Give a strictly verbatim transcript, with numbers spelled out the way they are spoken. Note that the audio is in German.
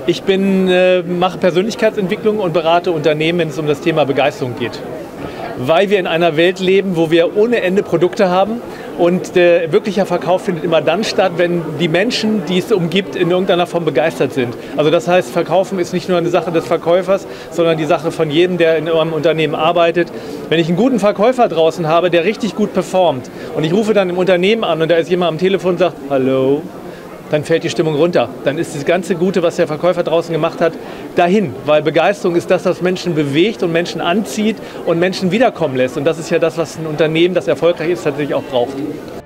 Ich bin, äh, mache Persönlichkeitsentwicklung und berate Unternehmen, wenn es um das Thema Begeisterung geht. Weil wir in einer Welt leben, wo wir ohne Ende Produkte haben und der wirkliche Verkauf findet immer dann statt, wenn die Menschen, die es umgibt, in irgendeiner Form begeistert sind. Also das heißt, Verkaufen ist nicht nur eine Sache des Verkäufers, sondern die Sache von jedem, der in einem Unternehmen arbeitet. Wenn ich einen guten Verkäufer draußen habe, der richtig gut performt und ich rufe dann im Unternehmen an und da ist jemand am Telefon und sagt, hallo, dann fällt die Stimmung runter. Dann ist das ganze Gute, was der Verkäufer draußen gemacht hat, dahin. Weil Begeisterung ist das, was Menschen bewegt und Menschen anzieht und Menschen wiederkommen lässt. Und das ist ja das, was ein Unternehmen, das erfolgreich ist, tatsächlich auch braucht.